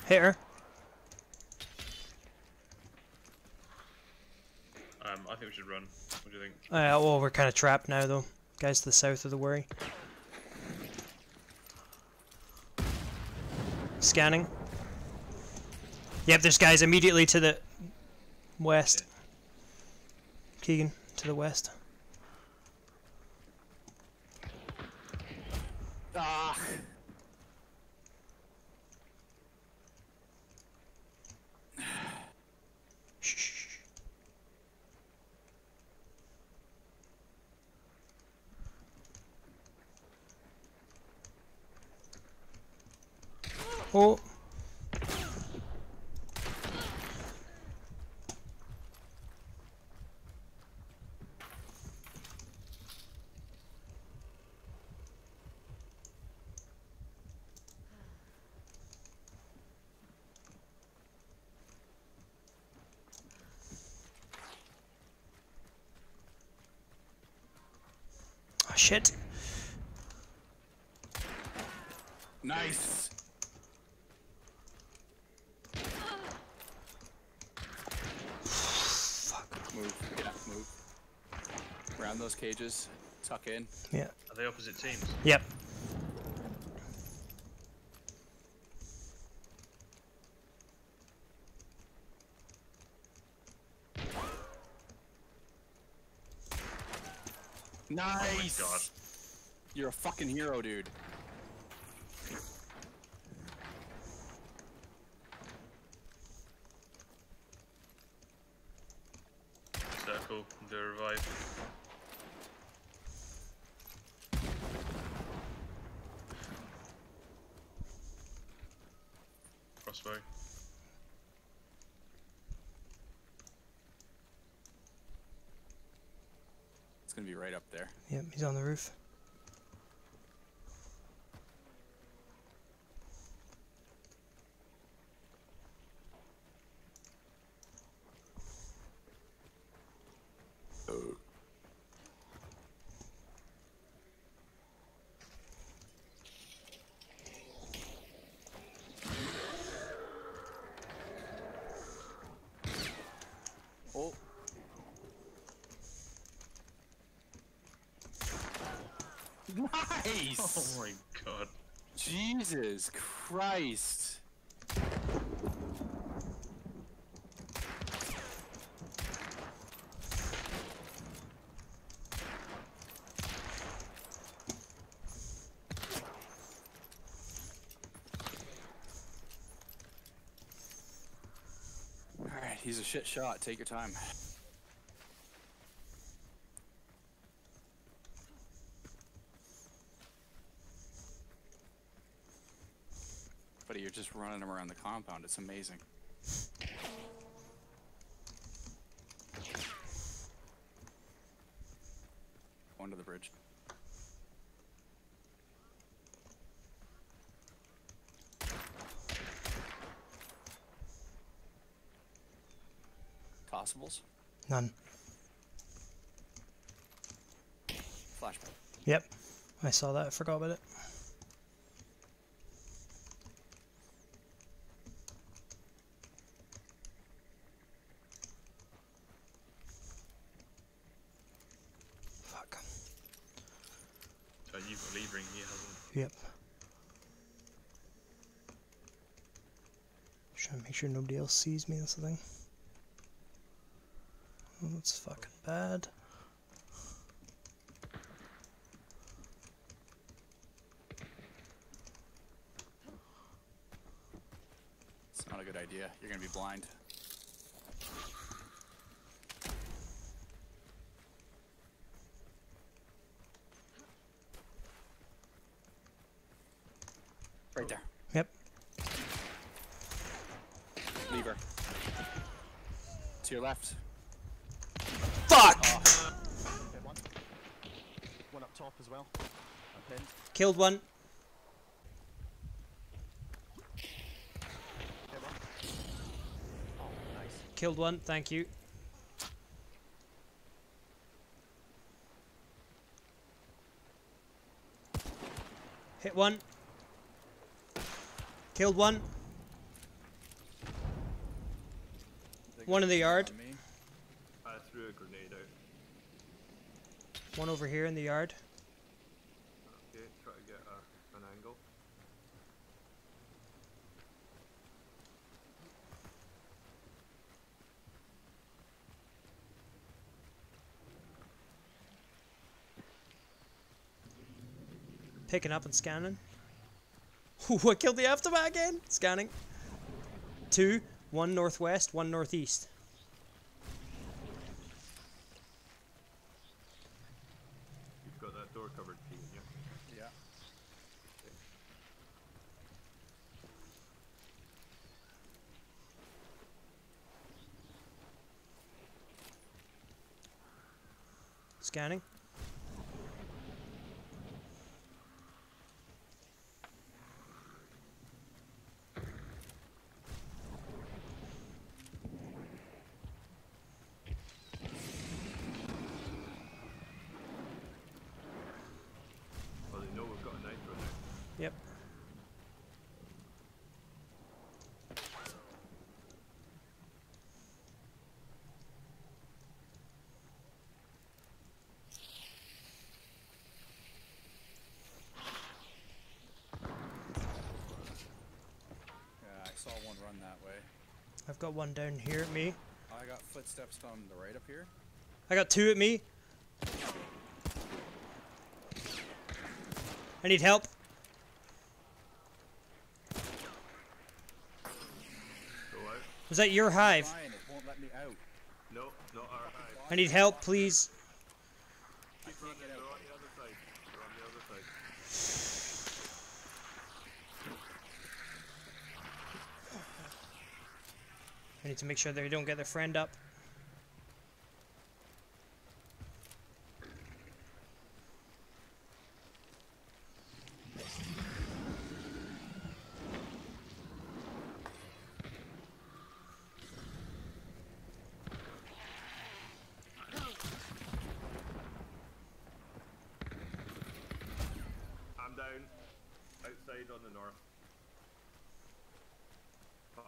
Hit her. I think we should run. What do you think? Well, we're kind of trapped now, though. Guys to the south of the worry. Scanning. Yep, there's guys immediately to the west. Yeah. Keegan, to the west. Ah! Shh. Oh. Oh, shit. Nice! Fuck. Move, yeah, move. Around those cages, tuck in. Yeah. Are they opposite teams? Yep. Nice! Oh my god. You're a fucking hero, dude. Circle, do a revive. Crossbow. It's gonna be right up there. Yep, he's on the roof. Oh! Nice! Oh my god. Jesus Christ! Alright, he's a shit shot. Take your time. Buddy, you're just running him around the compound. It's amazing. One to the bridge. Possibles? None. Flashback. Yep. I saw that. I forgot about it. Fuck. So you've got lead ring, he hasn't. Yep. Just trying to make sure nobody else sees me, that's the thing. Oh, that's fucking bad. It's not a good idea. You're gonna be blind. Right there. Yep. Lever. To your left. Fuck! Hit one. One up top as well. I'm pinned. Killed one. Hit one. Oh, nice. Killed one, thank you. Hit one. Killed one. One in the yard. On me. I threw a grenade out. One over here in the yard. Okay, try to get an angle. Picking up and scanning. Ooh, I killed the aftermath again. Scanning. 2, 1 northwest, 1 northeast. You've got that door covered, Keegan, yeah? Yeah. Scanning. Well, they know we've got a nitro now. Yep. Yeah, I saw one run that way. I've got one down here at me. I got footsteps on the right up here. I got 2 at me. I need help. Go out. Was that your hive? Fine, it won't let me out. No, not our hive. I need help, please. Keep running, they're on the other side. They're on the other side. I need to make sure they don't get their friend up. I'm down. Outside on the north. Fuck.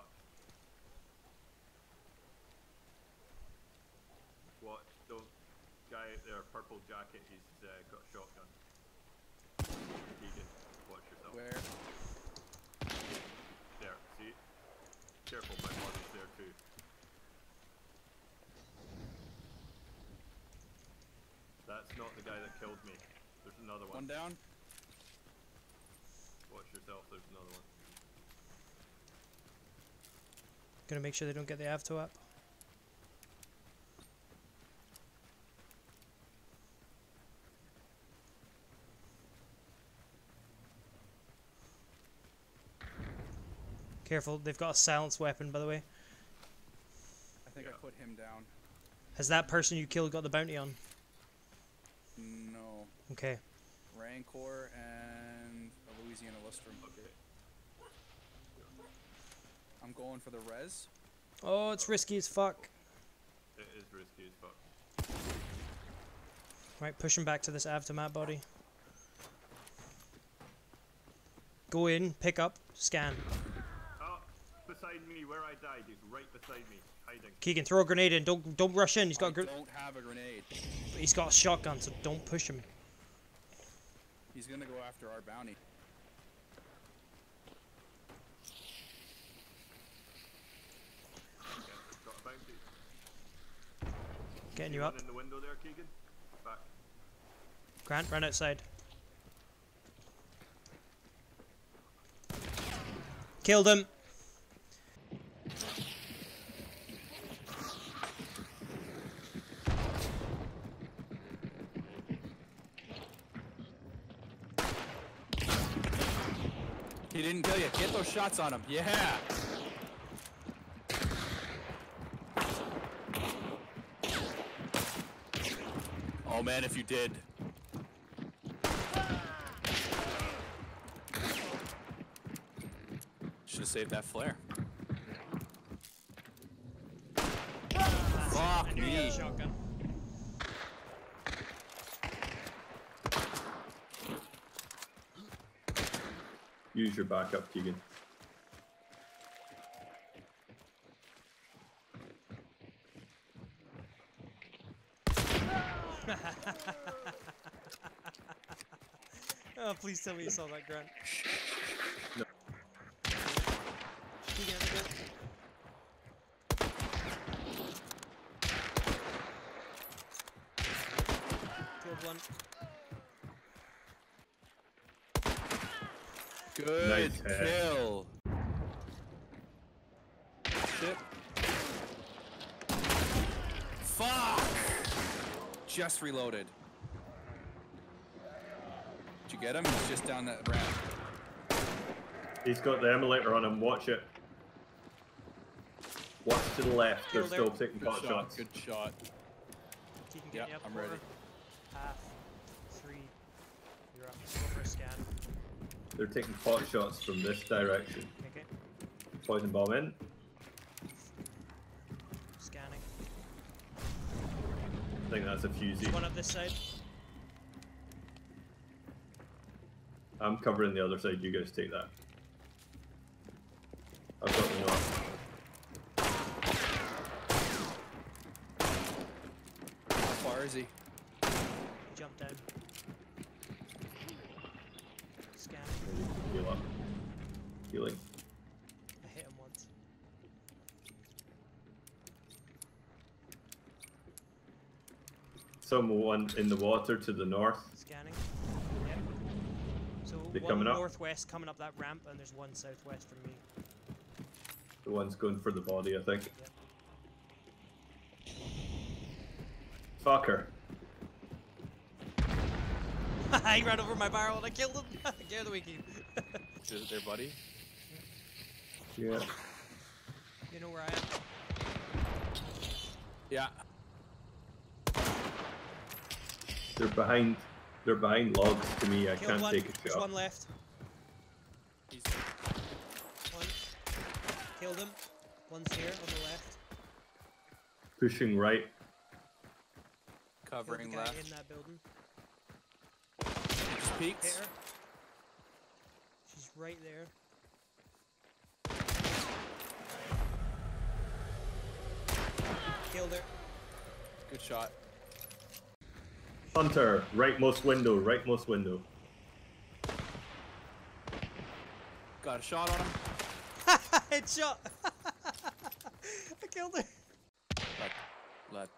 What? The guy out there, purple jacket, he's got a shotgun. Keegan, watch yourself. Where? There, see? Careful, my body's there too. That's not the guy that killed me. There's another one. One down. Watch yourself, there's another one. Gonna make sure they don't get the avto up. Careful, they've got a silenced weapon, by the way. I think I put him down. Has that person you killed got the bounty on? No. Okay. Rancor and a Louisiana Lustrum. Okay. I'm going for the res. Oh, it's risky as fuck. It is risky as fuck. Right, push him back to this aftermath body. Go in, pick up, scan. Oh, beside me, where I died, he's right beside me, hiding. Keegan, throw a grenade in. Don't rush in. He's got I don't have a grenade. he's got a shotgun, so don't push him. He's gonna go after our bounty. Yeah, got a bounty. Getting you up. One in the window there, Keegan. Back. Grant, run outside. Killed him. He didn't kill you. Get those shots on him. Yeah. Oh man, if you did. Should have saved that flare. Fuck me. Shotgun. Use your backup, Keegan. Oh, please tell me you saw that, Grant. No. Keegan at the goal. Killed one. Good Nice hit. kill. Shit. Fuck! Just reloaded. Did you get him? He's just down that ramp. He's got the emulator on him. Watch it. Watch to the left. They're Kill still there. taking Good pot shot. shots. Good shot. Keegan, Yep, get you up. I'm Quarter. ready. Half. 3. You're up. Go for a scan. They're taking pot shots from this direction. Okay. Poison bomb in. Scanning. I think that's a fusee. One up this side. I'm covering the other side. You guys take that. I've got the north. How far is he? He jumped down. Scanning. Heal up. Healing. I hit him once. Someone in the water to the north. Scanning. Yep. So They one coming up? northwest coming up that ramp, and there's one southwest from me. The one's going for the body, I think. Yep. Fucker. He ran over my barrel and I killed him. Get the wiki. Is there, buddy? Yeah. You know where I am. Yeah. They're behind. They're behind logs to me. I Killed can't one. take a There's shot. one left. He's One. Killed him. One's here on the left. Pushing right. Killed the covering guy left. in that building. Just Hit peeked. her. She's right there. Killed her. Good shot. Hunter, rightmost window. Rightmost window. Got a shot on him. Headshot! I killed her. Let.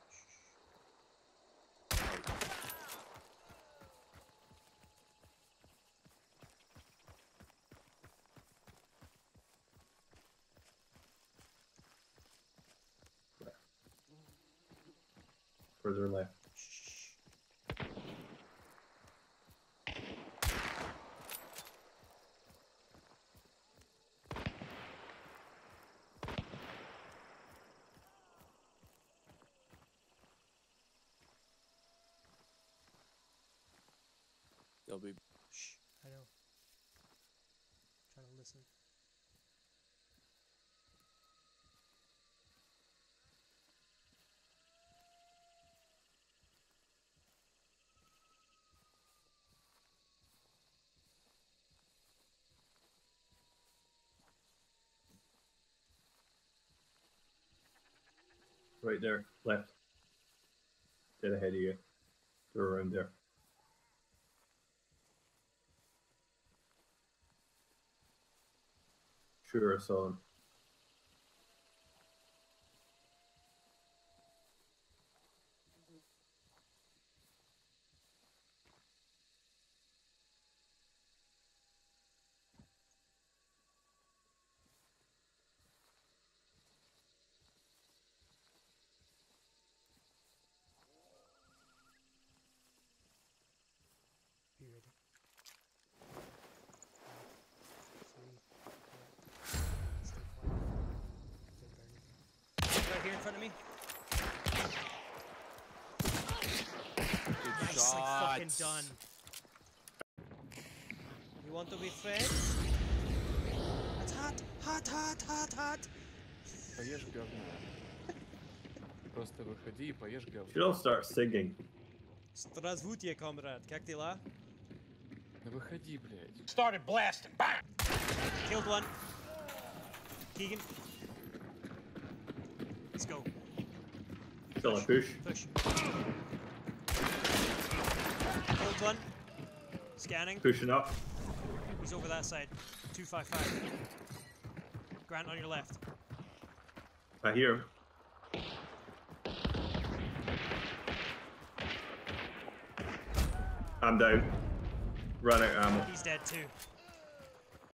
Further left. Shh. They'll be. Shh. I know. Trying to listen. Right there. Left. Dead ahead of you. They're around there. Sure, I saw them. Be ready. 3, 4. Stay quiet. Don't burn anything. Right here in front of me. Good Nicely shot. fucking done. You want to be fed? It's hot, hot, hot, hot, hot. Поешь говно. Просто выходи и поешь говно. Should all start singing. Здравствуйте, комрад. Как дела? Да выходи, блядь. Started blasting. Bang! Killed one. Keegan. Let's go. Still a push. Push. Scanning. Pushing up. He's over that side. 255. Grant on your left. I hear him. I'm down. Run out of ammo. He's dead too.